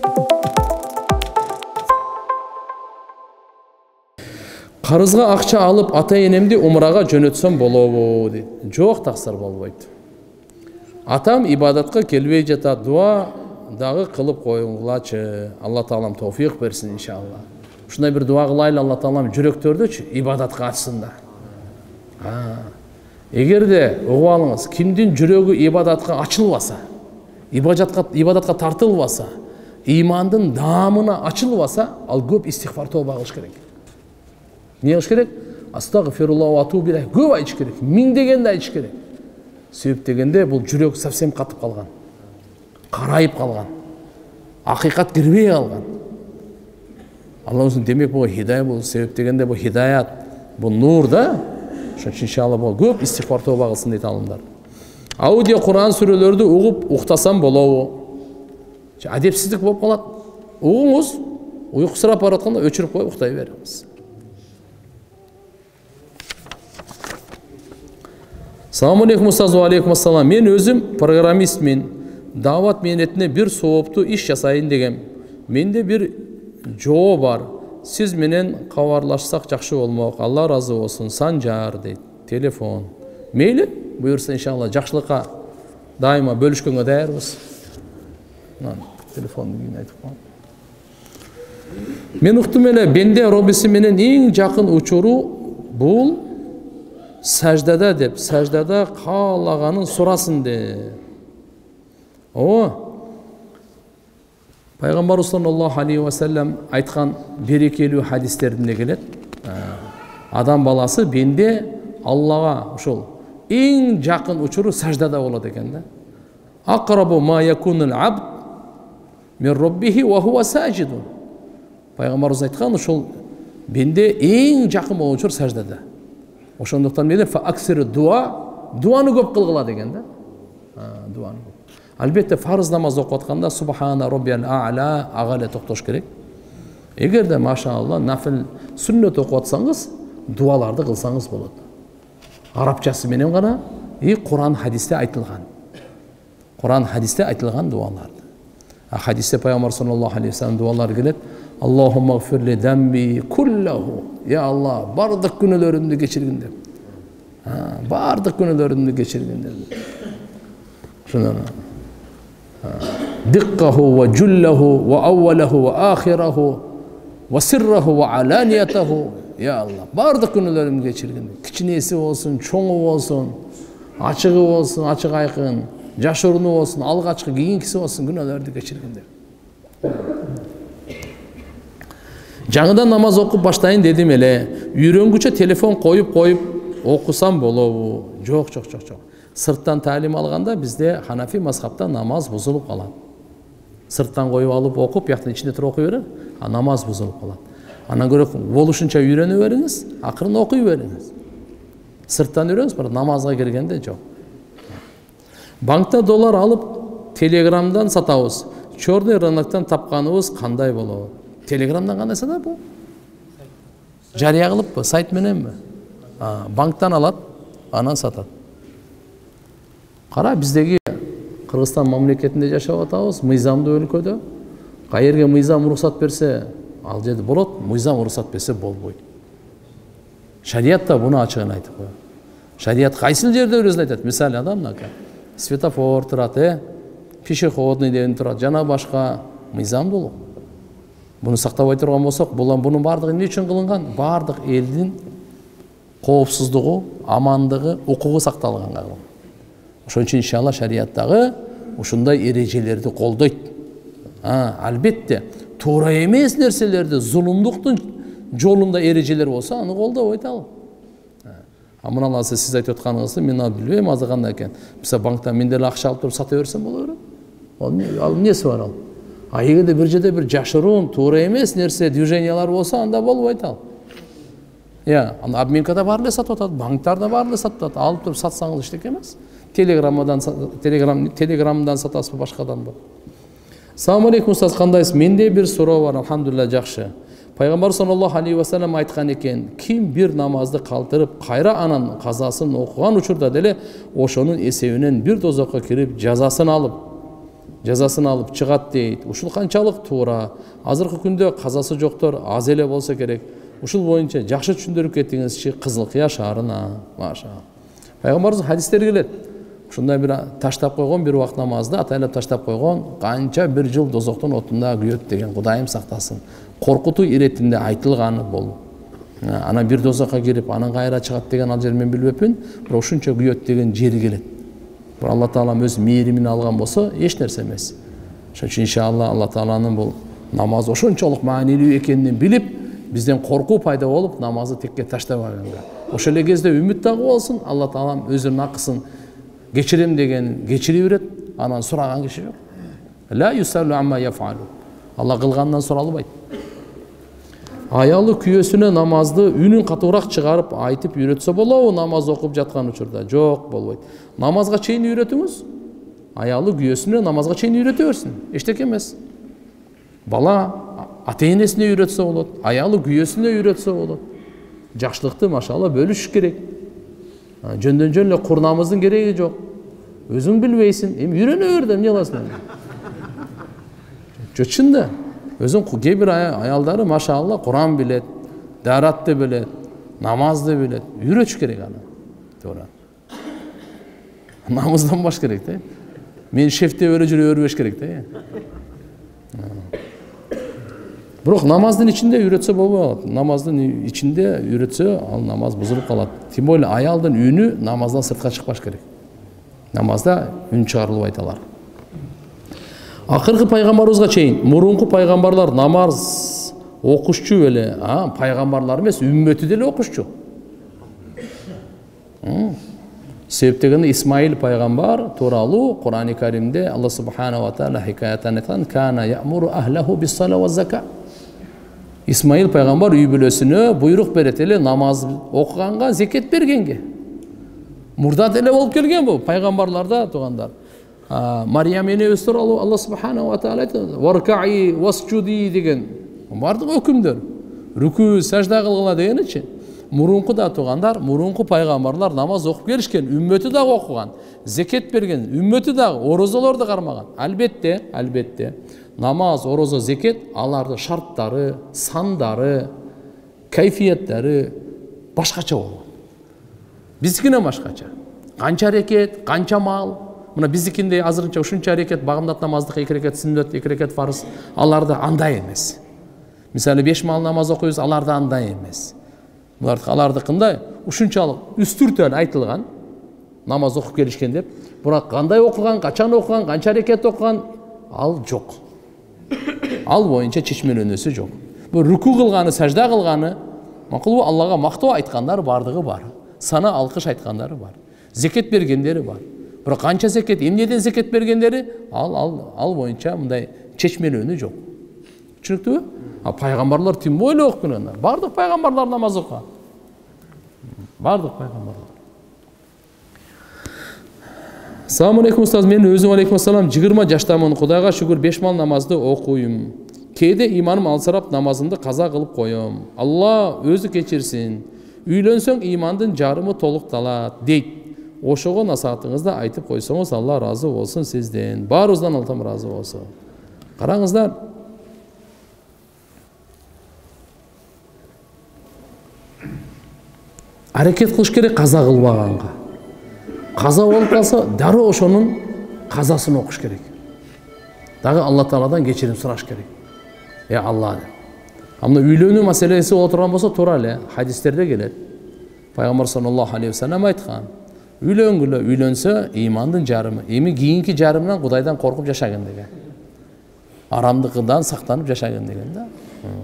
Карызга акча алып ата-энемди умрага жөнөтсөм болобу дейт. Жок, таксыр болбойт. Атам ибадатка келбей жатат, дуа дагы кылып коюңлачы. Алла таалам товфик берсин иншалла. Ушундай бир дуа кылайлы, Алла таалам жүрөктөрдүчү ибадатка ачсын да. Эгерде угуп алыңыз, кимдин жүрөгү ибадатка ачылбаса, ибадатка тартылбаса, имандын даамына ачылбаса, ал көп истигфар тооба кылыш керек. Не кылыш керек? Астагфируллах ва атубу илейх. Көп айтыш керек. Миңдегенде айтыш керек. Себеп дегенде бул жүрөк совсем катып калган. Карайып калган. Акыйкат кирбей калган. Алла өзү демек бул хидая бул, себеп дегенде бул хидаят, бул нур да. Ошон иншалла бул көп истигфар тооба кылсын дейт алымдар. Аудио Кур'ан сүрөлөрдү угуп уктасам болобу? Адепсиздик болуп калат. Угуңуз, уйкусурап баратканда өчүрүп коюп уктай бериңиз. Assalamu alaikum ustaz, wa alaikum assalam. Men özüm programistmin. Davat menetine bir soğuptu iş жасайын дегем. Менде bir жоо бар. Siz menen кабарлашсак жакшы болмок. Алла разы болсун. Санжар дейт. Телефон. Мейли, буйрса иншалла жакшылыкка дайыма бөлүшкөнгө даярбыз. Телефон деген айтып коем. Мен уктум эле бенде робиси менен эң жакын учуру бул сәждада деп, сәждада каалаганын сурасын деп. Пайгамбар саллаллаху алейхи ва саллям айткан берекелүү хадистеринде келет. Адам баласы бенде Аллага ошол эң жакын учуру сәждада болот экен да. Aqrabu ma yakunul abd min rabbihi wa huwa sajidun. Пайгамбарыбыз айткан ошол бенде эң жакын болгон учур сәждада. Ошондуктан менен фааксир дуаны көп кылгыла деген да. Дуаны. Албетте фарыз намаз окуп атканда субхана роббиял а'ла ага токтош керек. Эгерде машалла нафил сүннөт окуп атсаңыз, дуаларды кылсаңыз болот. Арабчасы менен гана Кур'ан хадисте айтылган. Кур'ан хадисте айтылган дуаларды. Хадисте Пайгамбар саллаллаху алейхи ва саллям дуалар келет. Аллахумма гфирли дамби куллаху. Я Алла, бардык күнөөлөрүмдү кечиргин деп. Бардык күнөөлөрүмдү кечиргин деп. Шундан. Диккаху ва жуллаху ва аввалаху ва ахираху ва сирраху ва аланиятаху. Я Алла, бардык күнөөлөрүмдү кечиргин деп. Кичинеси болсун, чоңу болсун, ачыгы болсун, ачык айкын, жашыруну болсун, алгачкы кийинкиси болсун, күнөөлөрдү кечиргин деп. Жаңыдан намаз окуп баштайын дедим эле. Үйрөнгүчө телефон коюп окусам болобу? Жок. Сырттан талим алганда бизде Ханафи мазхабта намаз бузулуп калат. Сырттан коюп алып окуп, бияктын ичинде туруп окуй берип, намаз бузулуп калат. Андан көрө болушунча үйрөнүп бериңиз, акырын окуй бериңиз. Сырттан үйрөнүңүз, бирок намазга киргенде жок. Банкта доллар алып, Телеграмдан сатабыз. Чорный рыноктон тапканыбыз кандай болобу? Телеграмдан кандай сатат бул? Жарыя кылыппы, сайт мененби? Банктан алат, анан сатат. Кара, биздеги Кыргызстан мамлекетинде жашап атабыз, мыйзамдуу өлкөдө. Кайерге мыйзам уруксат берсе, ал жерде болот, мыйзам уруксат берсе болбойт. Шариятта буну ачыгын айтып коет. Шарият кайсыл жерде өзүн айтат? Мисалы адам светофор турат, пешеходный деген турат, жана башка мыйзамдуу. Буну сактабай турган болсок, бунун бардыгы эмне үчүн кылынган? Бардык элдин коопсуздугу, амандыгы, укугу сакталганга. Ошон үчүн иншалла шариаттагы ушундай эрежелерди колдойт. Албетте, туура эмес нерселерди, зулумдуктун жолунда эрежелер болсо, аны колдобойт ал. Мына сиз айтып атканыңызды мен билбейм азыр кандай экен. Мисалы банктан мен деле акча алып туруп сата берсем боло берет. Ал эмнеси бар ал? Эгерде бир жерде бир жашыруун, туура эмес нерсе, движениялар болсо, анда болбойт ал. Аны обменкада баары эле сатып атат, банктарда баары эле сатып атат. Алып туруп сатсаңыз эчтеке эмес. Телеграмдан сатасызбы, башкаданбы? Assalamu alaikum ustaz, кандайсыз? Менде бир суроо бар, алхамдулилlah жакшы. Пайгамбар саллаллаху алейхи ва саллям айткан экен, ким бир намазды калтырып, кайра анан казасын окуган учурда деле ошонун эсебинен бир дозокко кирип, жазасын алып, жазасын алып чыгат дейт. Ушул канчалык туура? Азыркы күндө казасы жоктор аз эле болсо керек. Ушул боюнча жакшы түшүндүрүп кеттиңизчи Кызыл Кыя шаарына. Машалла. Пайгамбарыбыз хадистер келет. Ушундай бир таштап койгон бир убакыт намазды атайлап таштап койгон канча бир жыл дозоктун отунда күйөт деген Кудайым сактасын. Коркутуу иретинде айтылганы бул. Ана бир дозокко кирип, анан кайра чыгат деген ал жер мен билбеппин. Бирок ушунча күйөт деген жери келет. Бир Алла Таалам өз мээримин алган болсо, эч нерсе эмес. Ошон үчүн иншалла Алла Тааланын бул намаз ошончолук маанилүү экенин билип, бизден коркуу пайда болуп, намазды текке таштабаганга. Ошол эле кезде үмүт дагы болсун, Алла Таалам өзүнүн акысын кечирем деген кечире берет, анан сураган киши жок. Ла юсалу амма яфалу. Алла кылгандан суралбайт. Аялы күйөөсүнө намазды үнүн катуураак чыгарып айтып үйрөтсө болобу намаз окуп жаткан учурда? Жок, болбойт. Намазга чейин үйрөтүңүз. Аялы күйөөсүнө намазга чейин үйрөтө берсин. Эчтеке эмес. Бала ата-энесине үйрөтсө болот, аялы күйөөсүнө үйрөтсө болот. Жакшылыкты машалла бөлүш керек. Жөндөн жөн эле курнамыздын кереги жок. Өзүң билбейсиң, эми үйрөнө бер деп эмне кыласың? Чынында. Өзүң кээ бир аялдары машалла Куран билет, даратты билет, намазды билет. Үйрөтүш керек аны. Туура. Намаздан баш керек да. Мен шефте өрө жүрө өрбөш керек да. Бирок намаздын ичинде үйрөтсө болбойт. Намаздын ичинде үйрөтсө, ал намаз бузулуп калат. Тем более аялдын үнү намаздан сыртка чыкпаш керек. Намазда үн чыгарылбайт алар. Акыркы пайгамбарыбызга чейин мурунку пайгамбарлар намаз окушчу беле, пайгамбарлар эмес, үммөтү деле окушчу. Себеп дегенде Исмаил пайгамбар тууралуу Курани Каримде Алла субханаху ва таала хикаятан айткан: "Кана я'муру ахлаху бис-сала ва зака". Исмаил пайгамбар үй бүлөсүнө буйрук берет эле намаз окуганга, зекет бергенге. Мурда деле болуп келген бу пайгамбарларда туугандар. Марьям энебиз тууралуу Алла субханаху ва таала айтат: "Варкаи васджуди" деген бардык өкүмдөр. Рүкүү, сажда кылгыла дегеничи. Мурунку да туугандар, мурунку пайгамбарлар намаз окуп келишкен, үммөтү дагы окуган, зекет берген, үммөтү дагы орозолорду кармаган. Албетте, намаз, орозо, зекет алардын шарттары, сандары, кайфияттары башкача болгон. Биздикине башкача. Канча рекет, канча мал. Мына биздикинде азырынча ушунча рекет, багымдат намаздык 2 рекет сүннөт, 2 рекет фарыз, аларда андай эмес. Мисалы 5 мал намаз окуйбуз, аларда андай эмес. Алардыкындай ушунчалык үстүртөн айтылган намаз окуп келишкен деп, бирок кандай окуган, качан окуган, канча рекет окуган ал жок. Ал боюнча чечмелөнүүсү жок. Бу рүкүү кылганы, сажда кылганы, макулбу Аллага мактоо айткандар бардыгы бар. Сана алкыш айткандары бар. Зекет бергендери бар. Бирок канча зекет, эмнеден зекет бергендери ал боюнча мындай чечмелөнүү жок. Түшүнүктүбү? Пайгамбарлар тим бойлуу окуп келген. Бардык пайгамбарлар намаз окуган. Бардык пайгамбарлар. Assalamu alaikum ustaz, men өзүм алейкум ассалам 20 жаштамын. Кудайга шүгүр 5 мал намазды окуйм. Кээде иманым алсырап намазымды каза кылып коём. Алла өзү кечирсин. Үйлөнсөң имандын жарымы толукталат дейт. Ошого насаатыңызды айтып койсоңуз Алла разы болсун сизден. Баарыбыздан Алла разы болсун. Караңыздар. Аракет кылыш керек каза кылбаганга. Каза болуп калса, дароо ошонун казасын окуш керек. Дагы Алла Тааладан кечирим сураш керек. Алла деп. Амна үйлөнүү маселеси боло турган болсо, туура эле хадистерде келет. Пайгамбар саллаллаху алейхи ва саллям айткан: "Үйлөнгүлө, үйлөнсө имандын жарымы, эми кийинки жарымынан Кудайдан коркуп жашаган" деген. Арамдыкыдан сактанып жашаган деген да.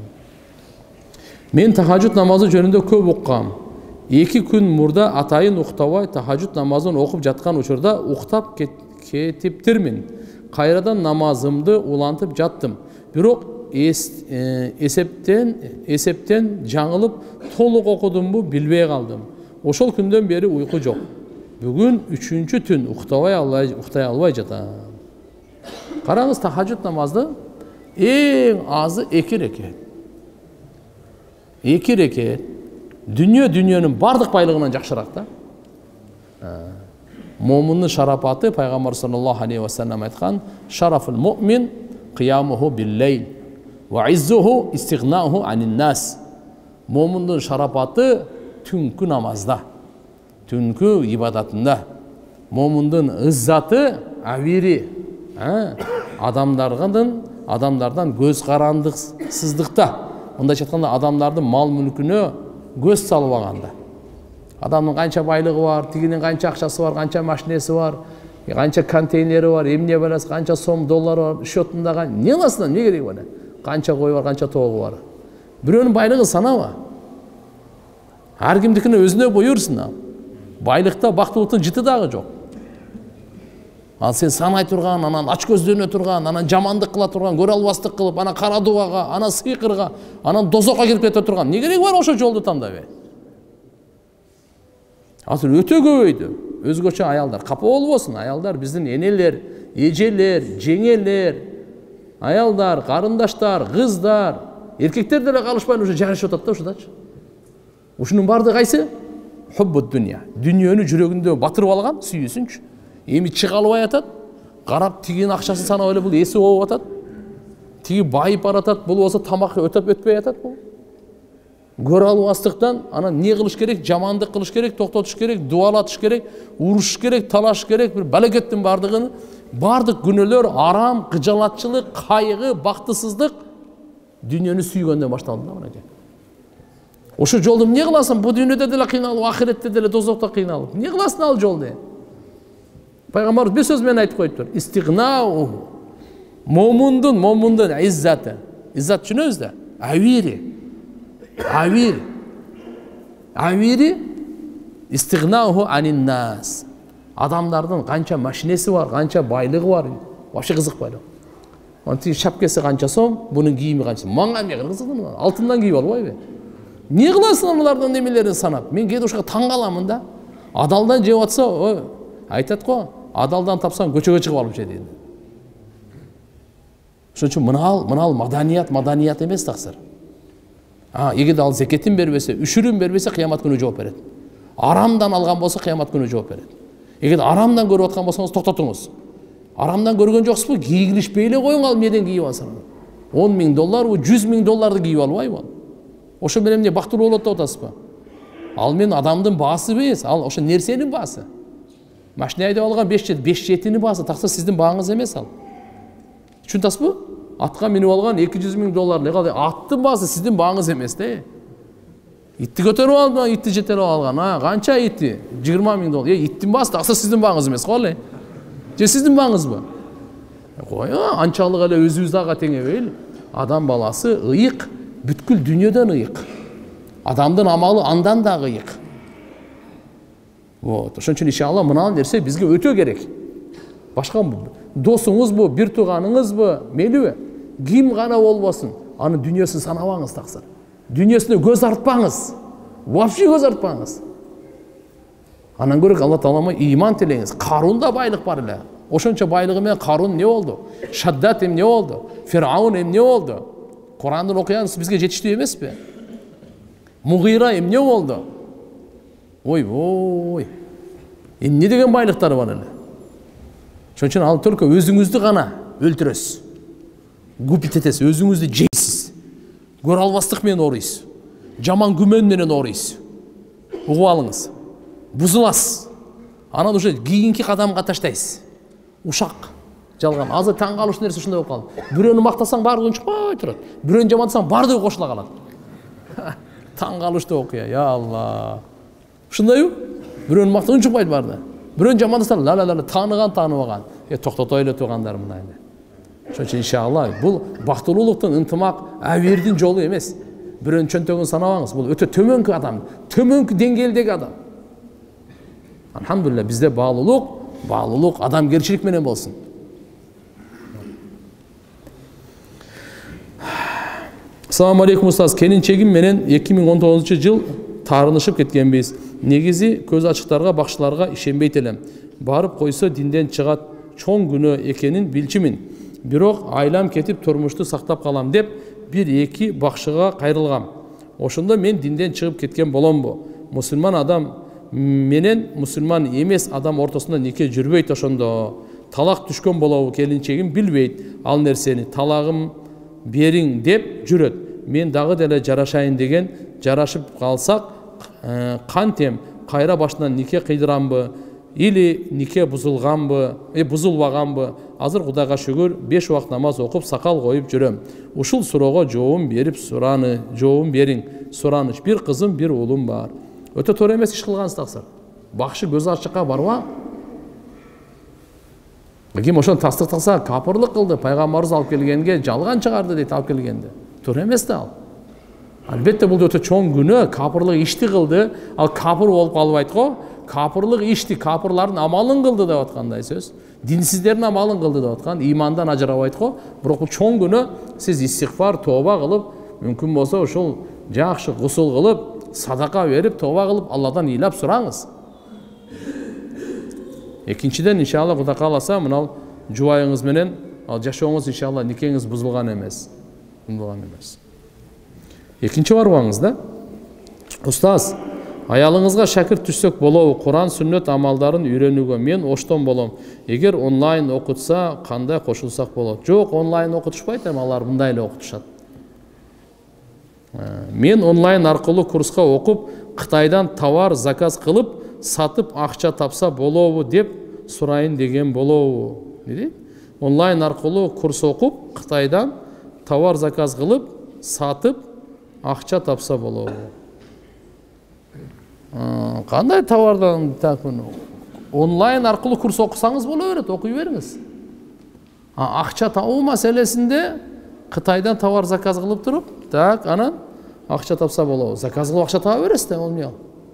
Мен тахажжуд намазы жөнүндө көп уккам. 2 күн мурда атайын уктабай тахажжуд намазын окуп жаткан учурда уктап кетиптирмин. Кайрадан намазымды улантып жаттым. Бирок эсептен жаңылып толук окудумбу билбей калдым. Ошол күндөн бери уйку жок. Бүгүн 3-чү түн уктай албай жатам. Караңыз, тахажжуд намазды эң азы 2 рекет. 2 рекет. Дүнүйөнүн бардык байлыгынан жакшыраак да. Момунун шарапаты пайгамбар саллаллаху алейхи ва саллям айткан: "Шарафул муъмин қиямуху бил-лейл ва иззуху истигнауху анин-нас." Момундун шарапаты түнкү намазда, түнкү ибадатында. Момундун ыззаты авири, адамдардан көз карандыксыздыкта. Мындайча айтканда, адамдардын мал мүлкүнө көз салып алганда. Адамдын канча байлыгы бар, тигинин канча акчасы бар, канча машинеси бар, канча контейнери бар, эмне баласы, канча сом доллары бар, счетунда не кыласың, не кереги бар? Канча кой бар, канча тоогу бар. Бирөөнүн байлыгын санаба. Ар кимдикине өзүнө буйрсун. Байлыкта бактылыктын жыты дагы жок. Ал сен санай турган, анан ач көздөнө турган, анан жамандык кыла турган, көрө албастык кылып, анан кара дубага, анан сыйкырга, анан дозокко кирип кете турган. Не кереги бар ошо жолду тандабы? Азыр өтө көбөйдү. Өзгөчө аялдар. Капа болбосун. Аялдар биздин энелер, эжелер, жеңелер, аялдар, карындаштар, кыздар, эркектер деле калышпай уже жашап атат да ушудачы. Ушунун баардыгы кайсы? Хуббут дүния. Дүниөнү жүрөгүндө батырып алган, сүйүүсүнчү. Эми чыга албай атат. Карап тигинин акчасын санап эле бул эси болуп атат. Тиги байып баратат, бул болсо тамак өтөп атат бул. Көрө албастыктан анан не кылыш керек? Жамандык кылыш керек, токтотуш керек, дуалатыш керек, урушуш керек, талаш керек, бир балекеттин бардык күнөөлөр, арам, кыжалатчылык, кайгы, бактысыздык дүниөнү сүйгөндөн башталды да мынакей. Ошо жолду эмне кыласың? Бу дүйнөдө деле кыйналып, ахиретте деле дозокто кыйналып. Эмне кыласың ал жолду? Пайгамбарыбыз бир сөз менен айтып коюптур. Истигнау. Момундун иззаты. Иззат түшүнөбүз да? Авири истигнауху анин-нас. Адамдардын канча машинеси бар, канча байлыгы бар, вообще кызыкпайды. Анын шапкасы канча сом, бунун кийими канча. Мага эмне кызыктын? Алтындан кийип албайбы? Не кыласың алардын немелерин санап? Мен кээде ушуга таң каламын да. Адалдан жеп атса, айтат го, адалдан тапсаң көчөгө чыгып алып же дейт. Ошон үчүн мынал маданият эмес таксыр. Эгерде ал зекетин бербесе, үшүрүн бербесе, кыямат күнү жооп берет. Арамдан алган болсо, кыямат күнү жооп берет. Эгерде арамдан көрүп аткан болсоңуз, токтотуңуз. Арамдан көргөн жоксузбу? Кийгилишпей эле коюң, ал эмнеден кийип алсаң. $10,000, $100,000 кийип албайбы ал? Ошо менен эмне бактылуу болот деп атасызбы? Ал мен адамдын баасы эмес, ал ошо нерсенин баасы. Машина айдап алган 5 жетинин баасы, такса сиздин бааңыз эмес ал. Түшүнөсүзбү? Атка минип алган $200,000, аттын баасы сиздин бааңыз эмес да. Итти көтөрүп алган, итти жетелеп алган. Канча итти? $20,000. Иттин баасы такса сиздин бааңыз эмес го эле. Же сиздин бааңызбы? Кой, анчалык эле өзүбүз дагы теңебейли. Адам баласы ыйык, бүткүл дүйнөдөн ыйык. Адамдын амалы андан да ыйык. Ошон үчүн иншалла мына нерсе бизге өтө керек. Башка досуңузбу, бир тууганыңызбы, мейлиби? Ким гана болбосун, анын дүйнөсүн санабаңыз таксыр. Дүйнөсүнө көз артпаңыз. Вообще көз артпаңыз. Анан көрөк Алла Таалама ыйман тилеңиз. Карунда байлык бар эле. Ошончо байлыгы менен Карун эмне болду? Шаддат эмне болду? Фир'аун эмне болду? Курандын окуянысы бизге жетиштүү эмеспи? Мугира эмне болду? Ой. Эмне деген байлыктар бар эле. Ошон үчүн ал только өзүңүздү гана өлтүрөсүз. Гупит этесиз, өзүңүздү жейсиз. Көрө албастык менен ооруйсуз. Жаман күмөн менен ооруйсуз. Угуп алыңыз. Бузуласыз. Анан уже кийинки кадамга таштайсыз. Ушак, жалган. Азыр таң калыш нерсе ушундай болуп калды. Бирөөнү мактасаң баардыгы унчукпай турат. Бирөөнү жамандасаң баардыгы кошула калат. Таң калыштуу окуя, я Алла. Ушундайбы? Бирөөнү мактасаң унчукпайт баардыгы. Бирөөнү жамандасаң ла тааныбаган. Токтото эле туугандар мына эле. Ошон үчүн иншалла бул бактылуулуктун, ынтымак, авирдин жолу эмес. Бирөөнүн чөнтөгүн санабаңыз. Бул өтө төмөнкү адам, төмөнкү деңгээлдеги адам. Алхамдулилlah бизде баалуулук, адамгерчилик менен болсун. Assalamu alaikum устаз. Келинчегим менен 2019-жыл таарынышып кеткенбиз. Негизи көз ачыктарга, бакчыларга ишенбейт элем. Барып койсо динден чыгат, чоң күнөө экенин билчимин. Бирок айлам кетип турмушту сактап калам деп 1-2 бакчыга кайрылгам. Ошондо мен динден чыгып кеткен боломбу? Мусулман адам менен мусульман эмес адам ортосунда нике жүрбөйт, ошондо талак түшкөн болобу келинчегим билбейт ал нерсени, талагым бериң деп жүрөт. Мен дагы деле жарашайын деген, жарашып калсак кантем, кайра башынан нике кыйдырамбы или нике бузулбаганбы? Азыр Кудайга шүгүр 5 убакыт намаз окуп сакал коюп жүрөм. Ушул суроого жообун берип жообун бериң. Сураныч: бир кызым, бир уулум бар. Өтө туура эмес иш кылгансыз таксыр. Бакшы көз ачыкка барба. Ким ошону тастыктаса капырлык кылды, пайгамбарыбыз алып келгенге жалган чыгарды дейт, алып келгенде. Туура эмес да ал. Албетте бул өтө чоң күнөө, капырлык ишти кылды, ал капыр болуп калбайт го. Капырлык ишти, капырлардын амалын кылды деп аткандай сөз. Динсиздердин амалын кылды деп аткан, имандан ажырабайт го. Бирок бул чоң күнөө, сиз истигфар, тооба кылып, мүмкүн болсо ошол жакшы гусул кылып, садака берип, тооба кылып, Алладан ыйлап сураңыз. Экинчиден, иншалла, Кудай кааласа, мынау жубайыңыз менен ал жашооңуз иншалла никеңиз бузулган эмес. Экинчи барбаңыз да. Устаз, аялыңызга шакирт түшсөк болобу? Куран, сүннөт амалдарын үйрөнүүгө мен оштон болом. Эгер онлайн окутса, кандай кошулсак болот? Жок, онлайн окутушпайт, алар мындай эле окутушат. Мен онлайн аркылуу курска окуп, Кытайдан товар заказ кылып, сатып акча тапса болобу деп сурайын деген болобу? Не дейт? Онлайн аркылуу курс окуп, Кытайдан товар заказ кылып, сатып акча тапса болобу? Кандай товардан онлайн аркылуу курс окусаңыз боло берет, окуй бериңиз. Акча табуу маселесинде Кытайдан товар заказ кылып туруп, так, анан акча тапса болобу? Заказ кылып акча таба бересиз да, ал эмне ал?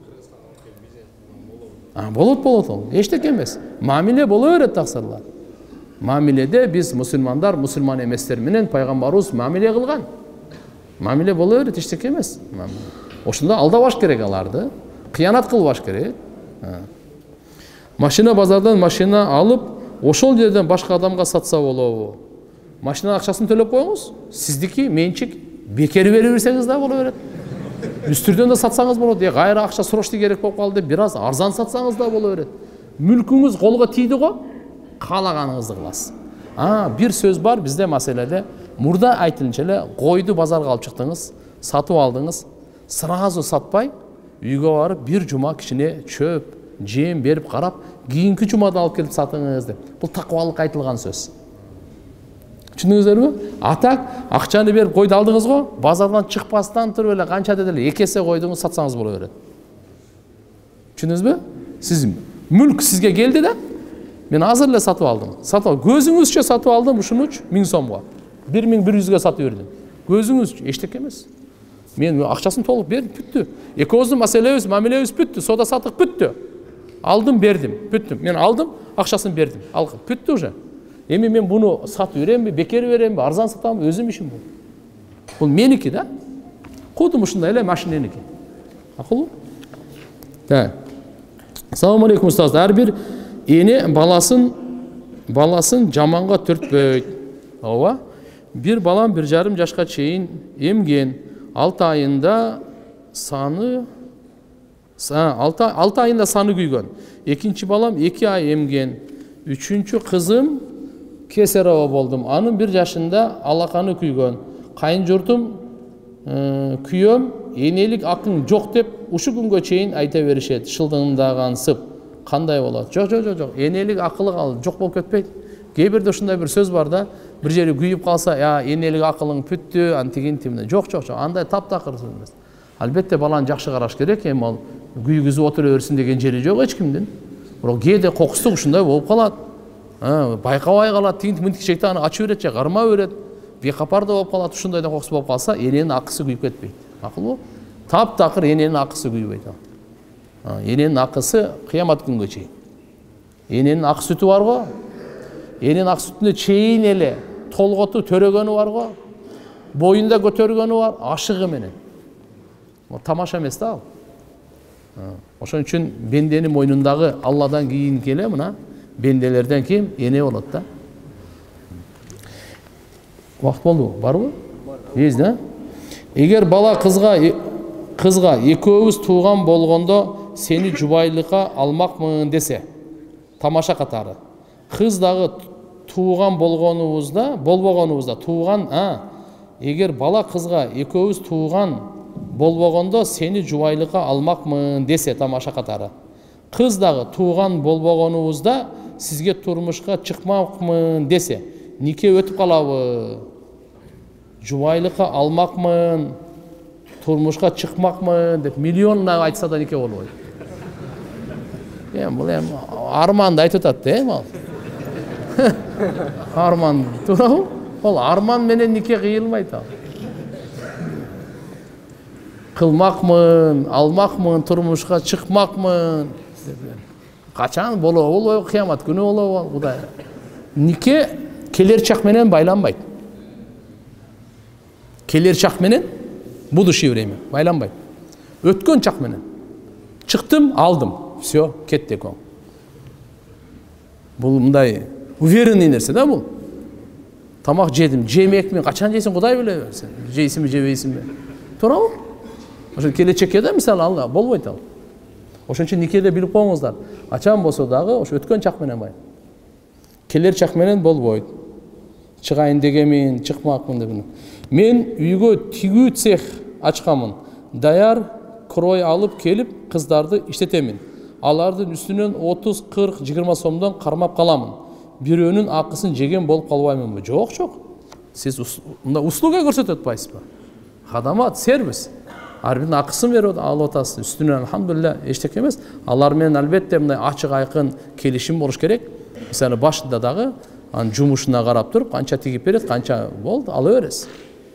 Болот ол. Эчтеке эмес. Мамиле боло берет таксырлар. Мамиледе биз мусулмандар, мусулман эместер менен пайгамбарыбыз мамиле кылган. Мамиле боло берет, эчтеке эмес. Ошондо алдабаш керек аларды. Кыянат кылбаш керек. Машина базардан машина алып, ошол жерден башка адамга сатса болобу? Машина акчасын төлөп коюңуз. Сиздики менчик, бекер берип берсеңиз да боло берет. Үстүрдөн да сатсаңыз болот. Кайра акча срочно керек болуп калды, бир аз арзан сатсаңыз да боло берет. Мүлкүңүз колго тийди го, каалаганыңызды кыласыз. Бир сөз бар бизде маселеде. Мурда айтылынча эле койду базарга алып чыктыңыз, сатып алдыңыз, сразу сатпай, үйгө барып бир жума кичине чөп, жем берип карап, кийинки жумада алып келип сатыңыз деп. Бул такыбалык айтылган сөз. Түшүндүңүздөрбү? Атак акчаны берип койду алдыңыз го, базардан чыкпастан туруп эле канча деди, эки эсе койдуңуз, сатсаңыз боло берет. Түшүндүңүзбү? Сиз мүлк сизге келди да, мен азыр эле сатып алдым. Көзүңүзчө сатып алдым, ушунуч 1000 сомго. 1100ге сатып бердим. Көзүңүзчө, эчтеке эмес. Мен акчасын толук бердим, бүттү. Экөөбүздүн маселебиз, мамилебиз бүттү, сода сатык бүттү. Алдым, бердим, бүттү. Мен алдым, акчасын бердим. Ал бүттү уже. Эми мен буну сатып беремби, бекер беремби, арзан сатамбы, өзүм ишим бул. Бул меники да. Кудум ушундай эле машиненики. Акылуу? Да. Ассаламу алейкум устаз. Ар бир эне баласын жаманга түртпөйт. Ооба. Бир балам 1,5 жашка чейин эмген. 6 айында саны күйгөн. Экинчи балам 2 ай эмген. Үчүнчү кызым кесарево болдум. Анын 1 жашында алаканы күйгөн. Кайынжуртум күйөм, энелик акың жок деп ушу күнгө чейин айта беришет. Шылдыңдагансып. Кандай болот? Жок. Энелик акылы жок болуп кетпейт. Кээ бирде ушундай бир сөз бар да, бир жери күйүп калса, энелик акылың бүттү, антигин. Жок. Андай таптакыр сөз эмес. Албетте баланы жакшы караш керек, эми ал күйгүзүп отура берсин деген жери жок эч кимдин. Бирок кээде кокустук ушундай болуп калат. Байкабай калат, тинтик чекти аны ачып берет же кармап берет. Бекапарда болуп калат, ушундайдан кокус болуп калса, эненин акысы күйүп кетпейт. Акылбы? Таптакыр эненин акысы күйбөйт. Эненин акысы кыямат күнгө чейин. Эненин ак сүтү бар го. Эненин ак сүтүнө чейин эле толготу төрөгөнү бар го. Боюнда көтөргөнү бар, ашыгы менен. Тамаша эмес да ал. Ошон үчүн бенденин мойнундагы Алладан кийин келе мына бенделерден ким? Эне болот да. Вакыт болду, барбы? Эгер бала кызга экөөбүз тууган болгондо сени жубайлыкка алмакмын десе, тамаша катары. Кыз дагы тууган болбогонубузда тууган, эгер бала кызга экөөбүз тууган болбогондо сени жубайлыкка алмакмын десе, тамаша катары. Кыз дагы тууган болбогонубузда сизге турмушка чыкмакмын десе, нике өтүп калабы? Жубайлыкка алмакмын, турмушка чыкмакмын деп миллионна айтса да нике болбойт. Бул арманды айтып атат да, арман туурабы? Ол арман менен нике кыйылбайт ал. Кылмакмын, алмакмын, турмушка чыкмакмын. Качан болобу, кыямат күнү болобу, Кудай. Нике келер чак менен байланбайт. Келер чак менен будущее время байланбайт. Өткөн чак менен. Чыктым, алдым. Все, кетти кон. Бул мындай уверенный нерсе да бул. Тамак жедим, жемекмин, качан жейсиң Кудай биле берсин. Жейсиңби, жебейсиңби? Туурабы? Ошо келечекке да мисалы алга болбойт ал. Ошон үчүн никеде билип коюңуздар. Ачан болсо дагы ошо өткөн чак менен бай. Келер чак менен болбойт. Чыгайын дегенмин, чыкмакмын деп. Мен үйгө тигүү цех ачкамын. Даяр крой алып келип кыздарды иштетемин. Алардын үстүнөн 30, 40, 20 сомдон кармап каламын. Бирөөнүн акысын жеген болуп калбаймынбы? Жок. Сиз мында услуга көрсөтөт атпайсызбы? Хадамат, сервис. Ар биринин акысын берип алып атасыз. Үстүнөн алхамдулилля эчтеке эмес. Алар менен албетте мындай ачык айкын келишим болуш керек. Мисалы башында дагы анын жумушуна карап туруп, канча тигип берет, канча болду, ала бересиз.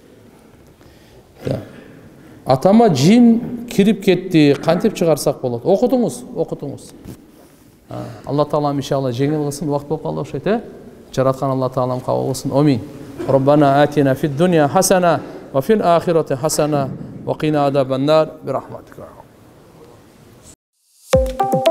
Атама жин кирип кетти, кантип чыгарсак болот? Окутуңуз. Алла Таалам иншалла жеңил кылсын, убакыт болуп калды окшойт, Жараткан Алла Таалам кабыл кылсын. Амин. Роббана атина фид дунья хасана ва фил ахирати хасана ва кина азабан нар бирахматика.